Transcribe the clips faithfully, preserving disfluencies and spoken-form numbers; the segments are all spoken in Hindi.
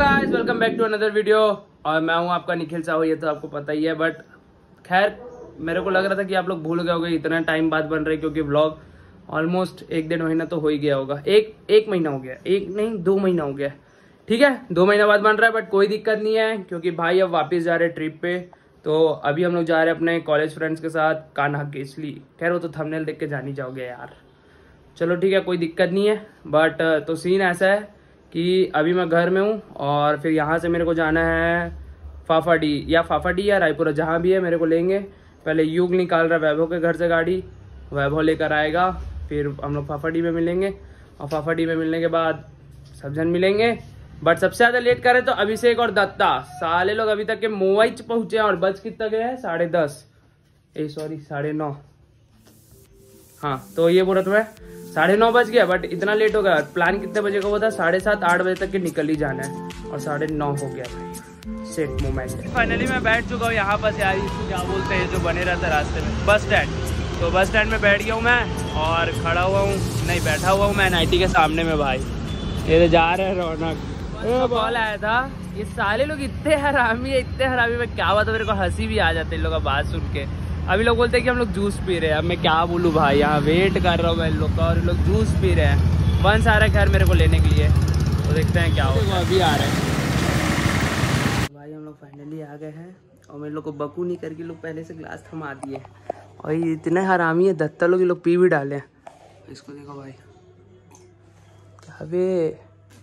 Guys welcome back to another video. और मैं हूं आपका निखिल साहू, ये तो आपको पता ही है। बट खैर मेरे को लग रहा था कि आप लोग भूल गए होंगे, इतना टाइम बाद बन रहे क्योंकि व्लॉग ऑलमोस्ट एक डेढ़ महीना तो हो ही गया होगा। एक एक महीना हो गया, एक नहीं दो महीना हो गया। ठीक है, दो महीना बाद बन रहा है बट कोई दिक्कत नहीं है क्योंकि भाई अब वापस जा रहे हैं ट्रिप पे। तो अभी हम लोग जा रहे हैं अपने कॉलेज फ्रेंड्स के साथ कान्हा केसली। खैर वो तो थंबनेल देख के जान ही जाओगे यार। चलो ठीक है, कोई दिक्कत नहीं है। बट तो सीन ऐसा है कि अभी मैं घर में हूँ और फिर यहाँ से मेरे को जाना है फाफाडी या फाफाडी या रायपुर, जहाँ भी है मेरे को लेंगे। पहले युग निकाल रहा है वैभव के घर से गाड़ी, वैभव लेकर आएगा, फिर हम लोग फाफाडी में मिलेंगे और फाफाडी में मिलने के बाद सब जन मिलेंगे। बट सबसे ज़्यादा लेट करे तो अभिषेक और दत्ता, साले लोग अभी तक के मोवाई पहुँचे हैं और बज कितना गया है, साढ़े दस ए सॉरी साढ़े नौ। हाँ तो ये बोला तुम्हें साढ़े नौ बज गया बट इतना लेट हो गया। प्लान कितने बजे का हुआ था, साढ़े सात आठ बजे तक के निकल ही जाना है और साढ़े नौ हो गया भाई। Set moment. फाइनली मैं बैठ चुका हूँ यहाँ पर यार, इसको क्या बोलते हैं जो बने रहता है रास्ते में, बस स्टैंड। तो बस स्टैंड में बैठ गया हूँ मैं और खड़ा हुआ हूँ, नहीं बैठा हुआ हूँ मैं नाइटी के सामने में भाई। ये तो जा रहे हैं रौनक। कॉल आया था, ये सारे लोग इतने हरामी है, इतने हरामी में क्या हुआ था, मेरे को हंसी भी आ जाती है इन लोगों का बात सुन के। अभी लोग बोलते हैं कि हम लोग जूस पी रहे हैं, अब मैं क्या बोलूँ भाई, यहाँ वेट कर रहा हूँ मैं इन लोग का और इन लोग जूस पी रहे हैं। वंस आ रहा है घर मेरे को लेने के लिए, तो देखते हैं क्या होगा। अभी आ रहे हैं भाई, हम लोग फाइनली आ गए हैं और मेरे लोग को बकू नहीं करके लोग पहले से ग्लास थमा दिए और ये इतने हरामी है दत्ता लोग, ये लोग पी भी डाले हैं। इसको देखो भाई, क्या बे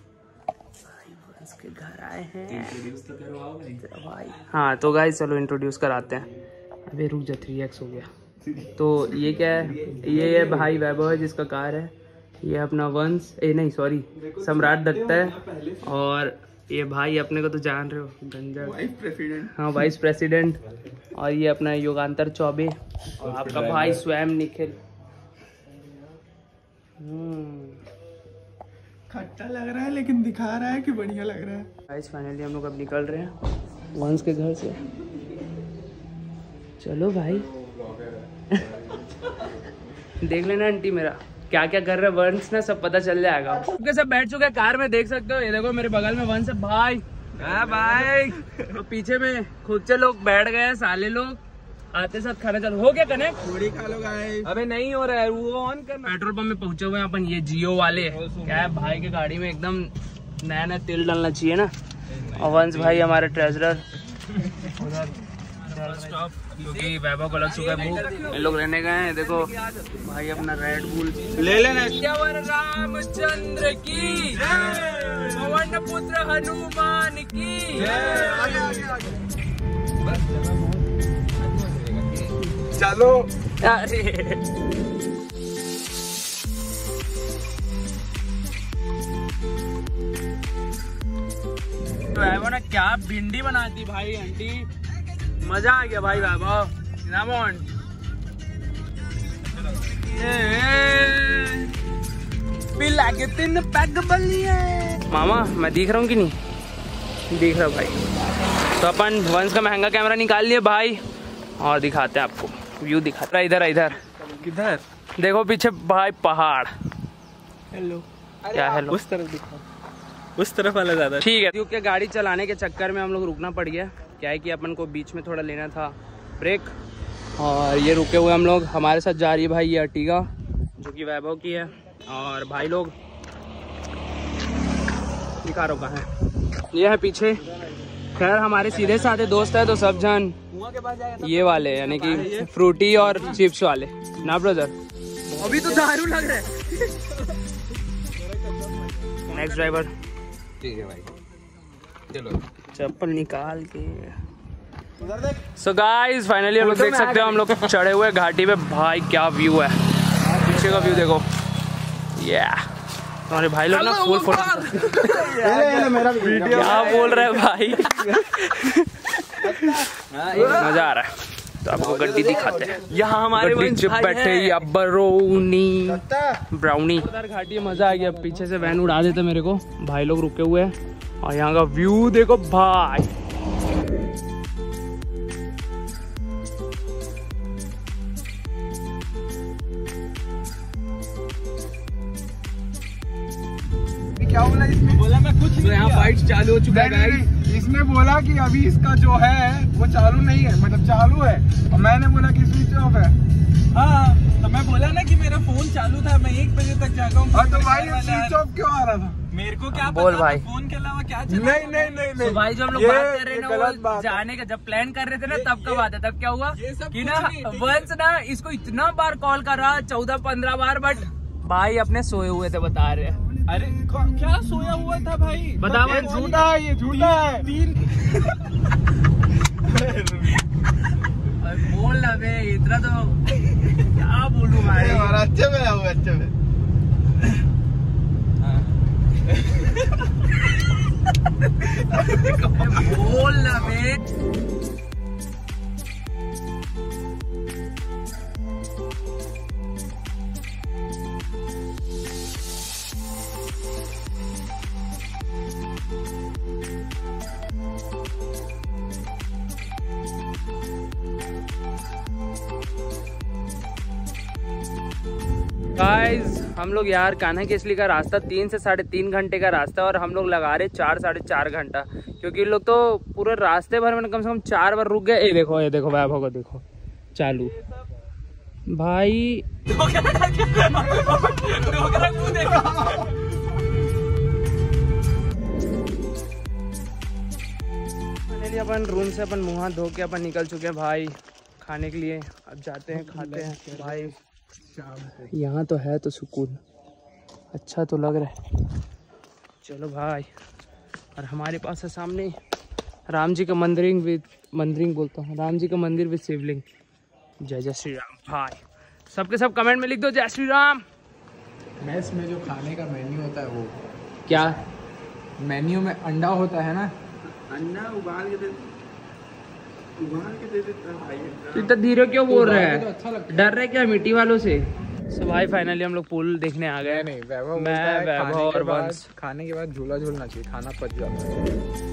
के घर आए हैं तो भाई। हाँ तो गाइस चलो इंट्रोड्यूस कराते हैं। अबे रुक जा, थ्री एक्स हो गया। तो ये क्या है, ये है भाई वैभव है जिसका कार है, ये अपना वंश ए नहीं सॉरी सम्राट दत्ता है और ये भाई अपने को तो जान रहे हो गंजा वाइस प्रेसिडेंट। हाँ वाइस प्रेसिडेंट। और ये अपना योगांतर चौबे और आपका भाई स्वयं निखिल। खट्टा लग रहा है लेकिन दिखा रहा है कि बढ़िया लग रहा है। गाइस फाइनली हम लोग अब निकल रहे हैं वंश के घर से। चलो भाई देख लेना आंटी मेरा क्या क्या कर रहे हैं वंश ना, सब पता चल जाएगा। ओके सब बैठ चुके हैं कार में, देख सकते हो। ये देखो मेरे बगल में वंश है भाई। हाँ भाई तो पीछे में खुद से लोग बैठ गए हैं, साले लोग आते साथ खाना चालू हो गया। कनेक्ट थोड़ी खा लो गाइस। अबे नहीं हो रहा है, वो ऑन कर। पेट्रोल पंप में पहुंचे हुए हैं अपन, ये जियो वाले। क्या है भाई के गाड़ी में एकदम नया नया तेल डालना चाहिए ना। और वंश भाई हमारे ट्रेजरर क्योंकि वैभव को लग चुका है भूख, इन लोग रहने गए हैं। देखो भाई अपना रेड बुल ले लेना। रामचंद्र की पवन पुत्र हनुमान की। चलो अरे वैभव ने क्या भिंडी बनाती भाई आंटी, मजा आ गया भाई वैभव। पिला के तीन पैग बलिए। मामा मैं दिख रहा हूँ कि नहीं दिख रहा भाई। तो अपन वंश का महंगा कैमरा निकाल लिए भाई और दिखाते हैं आपको व्यू, दिखाता है। इधर इधर किधर देखो पीछे भाई पहाड़। हेलो क्या हेलो, उस तरफ दिखा, उस तरफ वाला ज्यादा ठीक है। क्योंकि गाड़ी चलाने के चक्कर में हम लोग रुकना पड़ गया। क्या है कि अपन को बीच में थोड़ा लेना था ब्रेक और ये रुके हुए हम लोग। हमारे साथ जा रही है भाई ये अर्टिगा जो कि वैभव की है और भाई लोग दिखा रहा है ये है पीछे। खैर हमारे सीधे साधे दोस्त है तो सब जन ये वाले यानी कि फ्रूटी और चिप्स वाले ना ब्रदर। अभी तो दारू लग रहा है। नेक्स्ट ड्राइवर ठीक है भाई, चलो चप्पल निकाल के। सो गाइस फाइनली हम लोग देख सकते हो हम लोग चढ़े हुए घाटी पे। भाई क्या व्यू है, पीछे का व्यू देखो। या तुम्हारे भाई लोग ना फुल फोटो क्या बोल रहे हैं भाई। मजा आ रहा है तो आपको गड्डी दिखाते हैं। यहाँ हमारे बैठे या ब्राउनी ब्राउनी घाटी, मजा आ गया। पीछे से वैन उड़ा देते मेरे को, भाई लोग रुके हुए हैं और यहाँ का व्यू देखो भाई। क्या बोला इसमें? इसने बोला मैं कुछ तो यहाँ फाइट चालू हो चुका है गाइस। इसने बोला कि अभी इसका जो है वो चालू नहीं है, मतलब चालू है, और मैंने बोला कि स्विच ऑफ है। हाँ तो मैं बोला ना कि मेरा फोन चालू था, मैं एक बजे तक जागा हूँ। हाँ तो भाई स्विच ऑफ क्यों आ रहा था? मेरे को क्या बोल पता भाई। फोन के अलावा क्या नहीं नहीं नहीं नहीं तो भाई जो हम लोग ये- बात कर रहे हैं ये ना, गलत वो बात है। जाने का जब प्लान कर रहे थे ना, तब का बात है। तब क्या हुआ ये सब कि कुछ ना नहीं, ठीक है। वंश ना इसको इतना बार कॉल करा, चौदह पंद्रह बार, बट भाई अपने सोए हुए थे बता रहे हैं। अरे क्या सोया हुआ था भाई? बता ये वंश। झूठा है, ये झूठा है। तीन बोल ना बे, इतना तो क्या बोलूं भाई। अच्छे में आओ, अच्छे में। बोल ना बे। गाइस हम लोग यार कान्हा केसली का रास्ता तीन से साढ़े तीन घंटे का रास्ता है, और हम लोग लगा रहे चार साढ़े चार घंटा, क्योंकि लोग तो पूरे रास्ते भर में कम से कम चार बार रुक गए। ये देखो, ये देखो वैभव को देखो चालू भाई। फाइनली अपन रूम से अपन मुँह हाथ धो के अपन निकल चुके हैं भाई खाने के लिए। अब जाते हैं, खाते हैं भाई। यहाँ तो है तो सुकून, अच्छा तो लग रहा है। चलो भाई, और हमारे पास है सामने राम जी का मंदिरिंग विद मंदिरिंग बोलता हूँ राम जी का मंदिर विद शिवलिंग। जय जय श्री राम भाई। सबके सब कमेंट में लिख दो जय श्री राम। मेस में जो खाने का मेन्यू होता है वो क्या मेन्यू में अंडा होता है ना, अंडा उबाल के दे उबाल के दे देता है भाई। इतना धीरे क्यों बोल रहा तो है? अच्छा लगता है। डर रहे क्या मिट्टी वालों से? सो भाई फाइनली हम लोग पुल देखने आ गए। नहीं वैभव मैं, बोलता है, वैभव खाने के और बाद- वंश। खाने के बाद झूला झूलना चाहिए, खाना पच जाता है।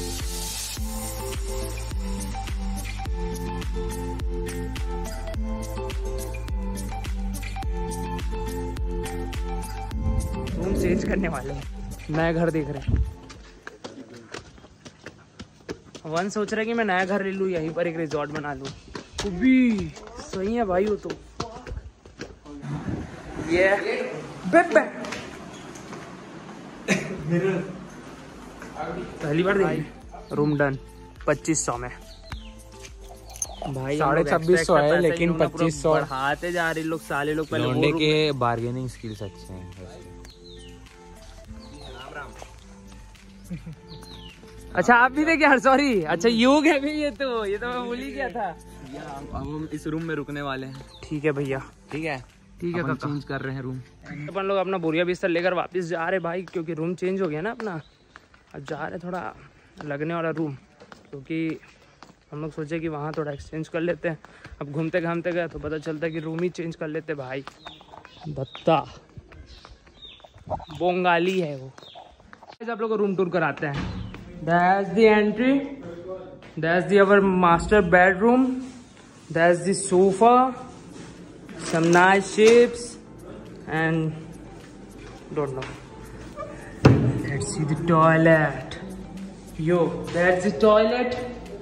रूम चेंज करने वाले हैं, नया घर देख रहे हैं। वन सोच रहा है कि मैं नया घर ले लूँ, यहीं पर एक रिजॉर्ट बना लूँ। वो भी सही है भाई वो तो। ये बेबे पहली बार देखी रूम डन पच्चीस सौ में भाई। साढ़े छब्बीस सौ है, लेकिन पच्चीस सौ बढ़ाते जा रहे लोग, साले लोग। पहले लौंडे वो के बार्गेनिंग स्किल्स अच्छे हैं। अच्छा आप भी देखे यार, सॉरी। अच्छा योग है भी ये तो ये तो मैं भूल ही गया था। अब हम इस रूम में रुकने वाले हैं। ठीक है भैया, ठीक है ठीक है अपन काका। चेंज कर रहे हैं रूम। अपन लोग अपना बोरिया बिस्तर लेकर वापस जा रहे भाई, क्योंकि रूम चेंज हो गया ना अपना। अब जा रहे थोड़ा लगने वाला रूम, क्योंकि हम लोग सोचे कि वहाँ थोड़ा एक्सचेंज कर लेते हैं। अब घूमते घामते गए तो पता चलता है कि रूम ही चेंज कर लेते भाई। भत्ता बंगाली है वो। आप लोग को रूम टूर कराते हैं। That's the entry, that's the our master bedroom, that's the sofa, some nice shapes, and don't know. Let's see the toilet. Yo, that's the toilet.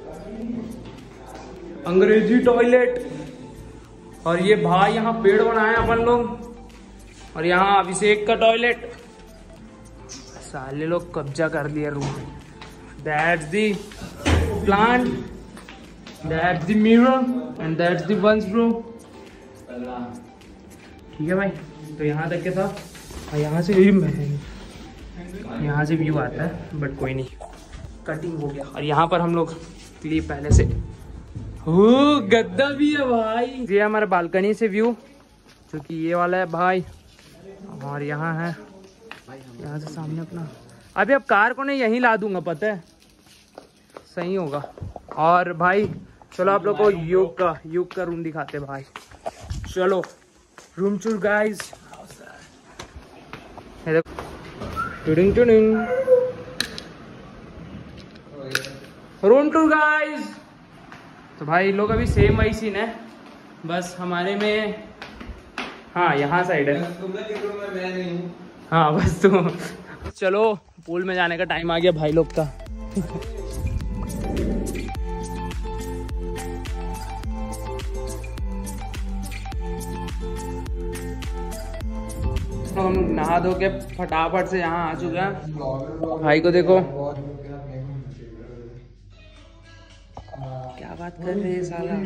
अंग्रेजी टॉयलेट। और ये भाई यहाँ पेड़ बनाए अपन लोग, और यहाँ अभिषेक का टॉयलेट। साले लोग कब्जा कर लिया room. That's the plant, that's the mirror, and that's the one's room. ठीक है भाई, तो यहाँ तक के था। और यहाँ से भी यहाँ से व्यू आता है, बट कोई नहीं, कटिंग हो गया। और यहाँ पर हम लोग क्लिप पहले से हो, गद्दा भी है भाई। ये हमारा बालकनी से व्यू, जो कि ये वाला है भाई। और यहाँ है, यहाँ से सामने अपना। अभी अब कार को नहीं यहीं ला दूंगा, पता है, सही होगा। और भाई चलो आप लोग को योग का योग का रूम दिखाते भाई। चलो रूम टूर गाइस। टुडिंग टुडिंग रूम टूर गाइस। तो भाई लोग अभी सेम वही सीन है, बस हमारे में हाँ यहाँ साइड है। हाँ बस तो चलो पूल में जाने का टाइम आ गया भाई लोग का। तो हम नहा धो के फटाफट से यहाँ आ चुके हैं। भाई को देखो क्या बात कर रहे हैं साला।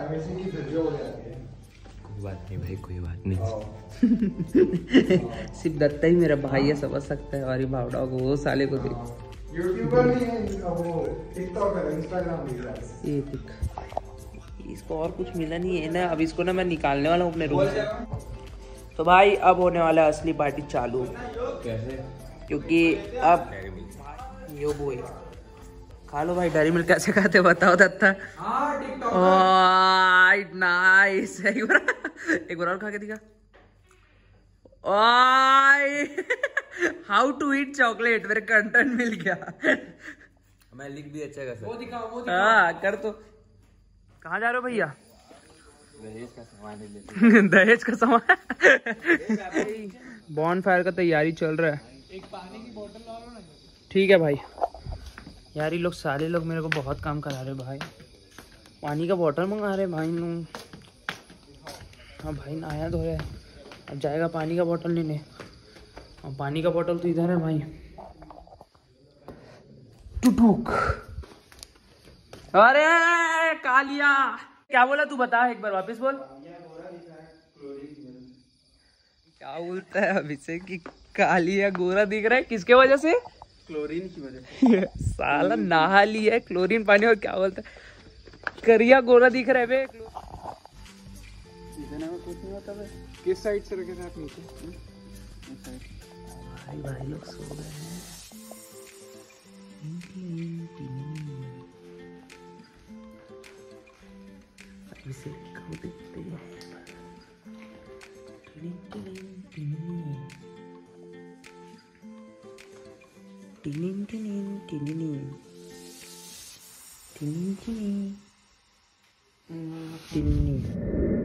कोई बात नहीं भाई, कोई बात नहीं। सिर्फ दत्ता ही मेरा भाई है, समझ सकता है। और ये भावड़ा को वो साले को देख, यूट्यूबर नहीं है इनका, वो टिकटॉकर, इंस्टाग्राम ये देख। इसको और कुछ मिला नहीं है ना। अब इसको ना मैं निकालने वाला हूँ अपने रूम से। तो भाई अब होने वाला है असली पार्टी चालू। कैसे? क्योंकि अब यो बोल खा लो भाई। डेयरी मिल्क कैसे खाते बताओ दत्ता। नाइस। एक बार एक बार और खा के दिखा। हाउ टू ईट चॉकलेट, मेरे कंटेंट मिल गया। मैं लिख भी अच्छा कर सकता। वो दिखाओ, वो दिखाओ। हाँ कर। तो कहाँ जा रहे हो भैया? दहेज का सामान ले। दहेज का सामान। बॉन फायर का तैयारी चल रहा है। एक पानी की बोतल ला लो ना। ठीक है भाई। यार ये लोग सारे लोग मेरे को बहुत काम करा रहे भाई। पानी का बोतल मंगा रहे भाई नू। हाँ भाई नहाया धो रहे। अब जाएगा पानी का बोतल लेने। और पानी का बोतल तो इधर है भाई। टुटुक। अरे कालिया क्या बोला तू? बता एक बार वापस बोल। क्या बोलता है अभिषेक की कालिया गोरा दिख रहा है? किसके वजह से? क्लोरीन की वजह से। साला नहा लिया है क्लोरीन पानी। और क्या बोलता है करिया गोरा दिख रहा है बे। इधर में कुछ नहीं होता भाई। किस साइड से रखे थे आप नीचे? भाई भाई लोग सो गए हैं। अभिषेक को देखते हैं। टिनिन टिनिन टिनिन टिनिन टिनिन टिनिन।